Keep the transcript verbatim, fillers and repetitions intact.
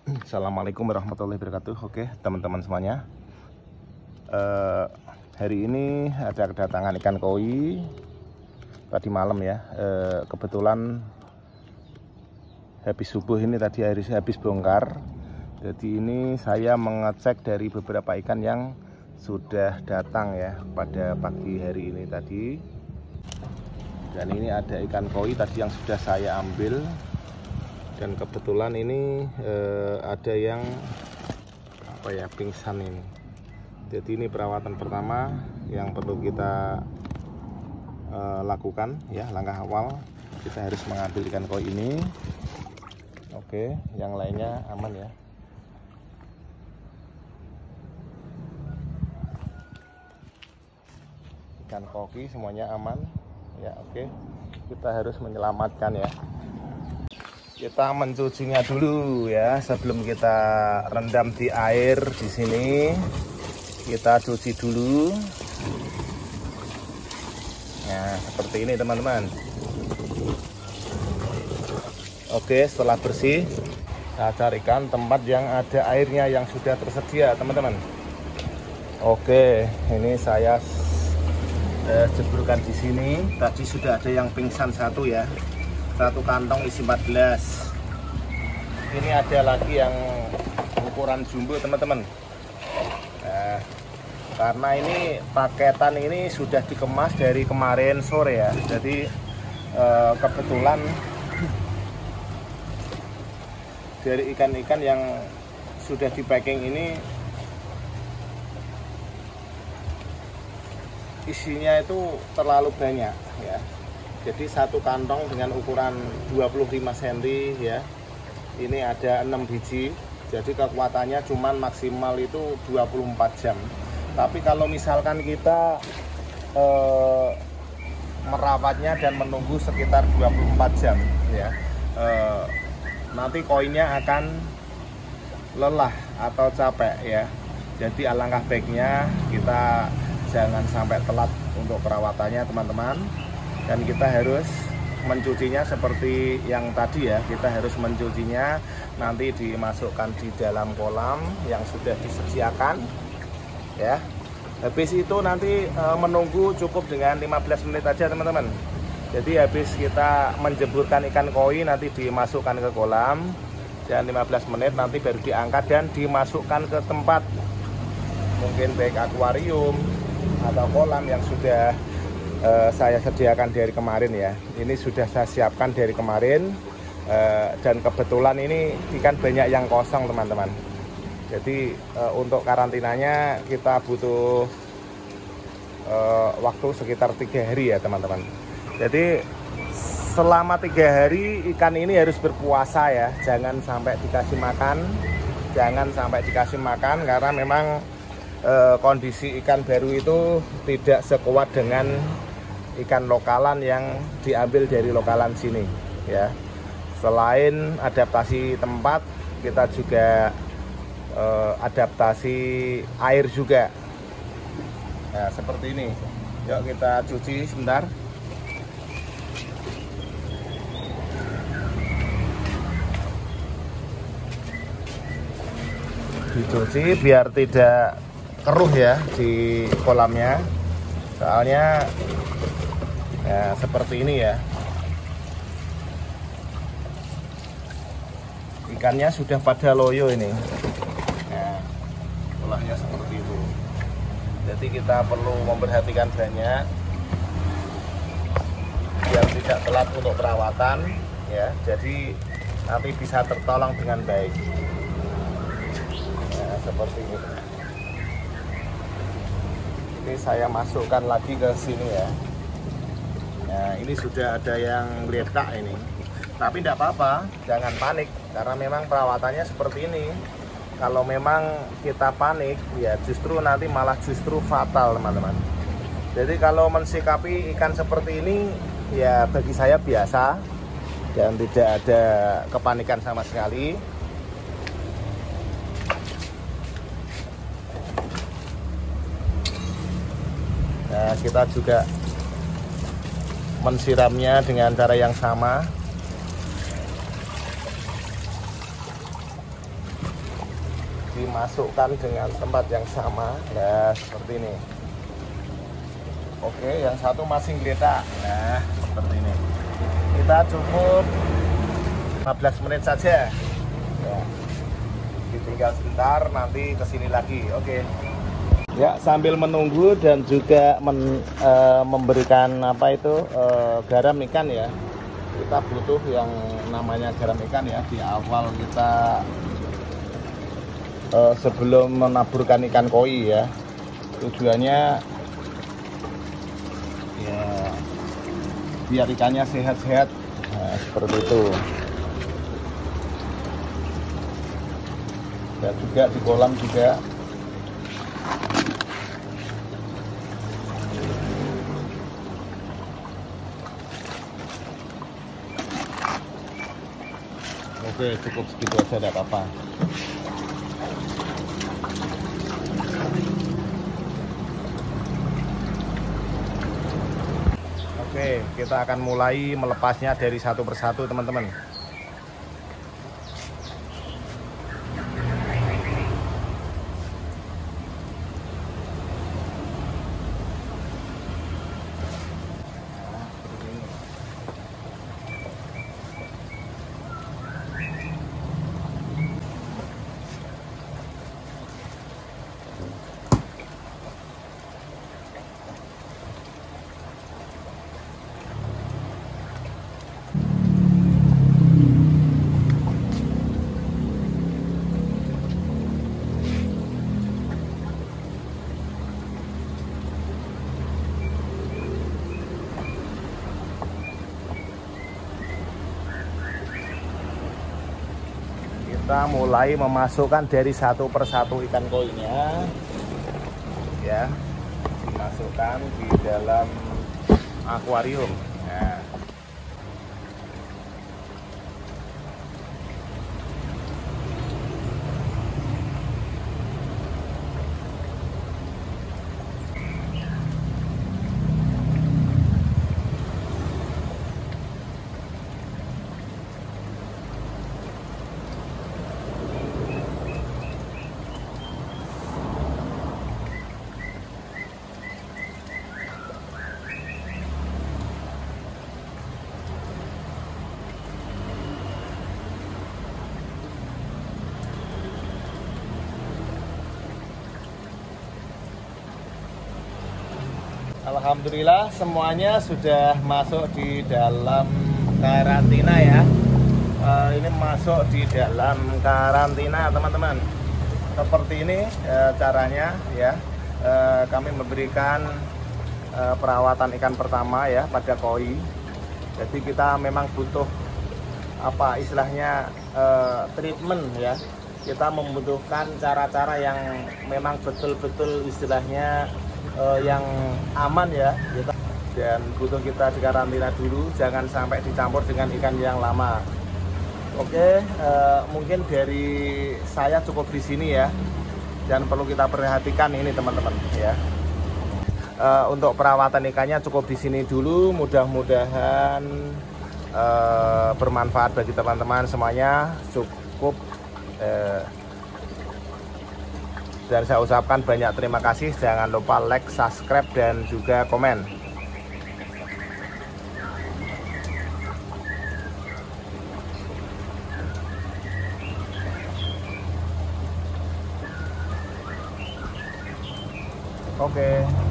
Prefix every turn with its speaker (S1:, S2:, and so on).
S1: Assalamualaikum warahmatullahi wabarakatuh. Oke teman-teman semuanya, uh, hari ini ada kedatangan ikan koi tadi malam ya. Uh, kebetulan habis subuh ini tadi hari habis bongkar. Jadi ini saya mengecek dari beberapa ikan yang sudah datang ya pada pagi hari ini tadi. Dan ini ada ikan koi tadi yang sudah saya ambil. Dan kebetulan ini eh, ada yang apa ya pingsan ini. Jadi ini perawatan pertama yang perlu kita eh, lakukan ya, langkah awal kita harus mengambil ikan koi ini. Oke, yang lainnya aman ya. Ikan koki semuanya aman ya. Oke, kita harus menyelamatkan ya. Kita mencucinya dulu ya, sebelum kita rendam di air di sini. Kita cuci dulu. Nah, seperti ini teman-teman. Oke, setelah bersih, saya carikan tempat yang ada airnya yang sudah tersedia, teman-teman. Oke, ini saya eh, jeburkan di sini. Tadi sudah ada yang pingsan satu ya. Satu kantong isi empat belas. Ini ada lagi yang ukuran jumbo teman-teman. Nah, karena ini paketan ini sudah dikemas dari kemarin sore ya. Jadi eh, kebetulan dari ikan-ikan yang sudah di packing ini isinya itu terlalu banyak ya. Jadi satu kantong dengan ukuran dua puluh lima sentimeter ya. Ini ada enam biji. Jadi kekuatannya cuman maksimal itu dua puluh empat jam. Tapi kalau misalkan kita eh, merawatnya dan menunggu sekitar dua puluh empat jam ya, eh, nanti koinnya akan lelah atau capek ya. Jadi alangkah baiknya kita jangan sampai telat untuk perawatannya teman-teman. Dan kita harus mencucinya seperti yang tadi ya. Kita harus mencucinya, nanti dimasukkan di dalam kolam yang sudah disediakan ya. Habis itu nanti e, menunggu cukup dengan lima belas menit aja teman-teman. Jadi habis kita menjeburkan ikan koi, nanti dimasukkan ke kolam dan lima belas menit nanti baru diangkat dan dimasukkan ke tempat, mungkin baik akuarium atau kolam yang sudah Uh, saya sediakan dari kemarin ya. Ini sudah saya siapkan dari kemarin, uh, dan kebetulan ini ikan banyak yang kosong teman-teman. Jadi uh, untuk karantinanya kita butuh uh, waktu sekitar tiga hari ya teman-teman. Jadi selama tiga hari ikan ini harus berpuasa ya. Jangan sampai dikasih makan, jangan sampai dikasih makan karena memang uh, kondisi ikan baru itu tidak sekuat dengan ikan lokalan yang diambil dari lokalan sini ya. Selain adaptasi tempat, kita juga eh, adaptasi air juga. Nah, seperti ini. Yuk kita cuci sebentar. Dicuci biar tidak keruh ya di kolamnya. Soalnya ya seperti ini ya, ikannya sudah pada loyo ini. Nah, polanya seperti itu. Jadi kita perlu memperhatikan banyak biar tidak telat untuk perawatan ya. Jadi nanti bisa tertolong dengan baik. Nah, seperti ini. Ini saya masukkan lagi ke sini ya. Nah, ini sudah ada yang letak ini. Tapi tidak apa-apa, jangan panik karena memang perawatannya seperti ini. Kalau memang kita panik, ya justru nanti malah justru fatal teman-teman. Jadi kalau mensikapi ikan seperti ini, ya bagi saya biasa dan tidak ada kepanikan sama sekali. Nah, kita juga mensiramnya dengan cara yang sama. dimasukkan dengan tempat yang sama. Nah, seperti ini. Oke, yang satu masih geletak. Nah, seperti ini. Kita cukup lima belas menit saja. Ya. Ditinggal sebentar, nanti kesini lagi. Oke. Ya, sambil menunggu dan juga men, e, memberikan apa itu e, garam ikan ya. Kita butuh yang namanya garam ikan ya di awal kita e, sebelum menaburkan ikan koi ya. Tujuannya ya biar ikannya sehat-sehat. Nah, seperti itu. Dan juga di kolam juga. Oke, cukup segitu aja, tidak apa-apa. Oke, kita akan mulai melepasnya dari satu persatu, teman-teman. Kita mulai memasukkan dari satu persatu ikan koinya ya, dimasukkan di dalam akuarium. Nah, alhamdulillah semuanya sudah masuk di dalam karantina ya. E, ini masuk di dalam karantina, teman-teman. Seperti ini e, caranya ya. E, kami memberikan e, perawatan ikan pertama ya pada koi. Jadi kita memang butuh apa istilahnya e, treatment ya. Kita membutuhkan cara-cara yang memang betul-betul istilahnya Uh, yang aman ya kita, dan butuh kita dikarantina dulu, jangan sampai dicampur dengan ikan yang lama. Oke, uh, mungkin dari saya cukup di sini ya, dan perlu kita perhatikan ini teman-teman ya. Uh, untuk perawatan ikannya cukup di sini dulu. Mudah-mudahan uh, bermanfaat bagi teman-teman semuanya. Cukup. Uh, Dan saya ucapkan banyak terima kasih. Jangan lupa like, subscribe, dan juga komen. Oke.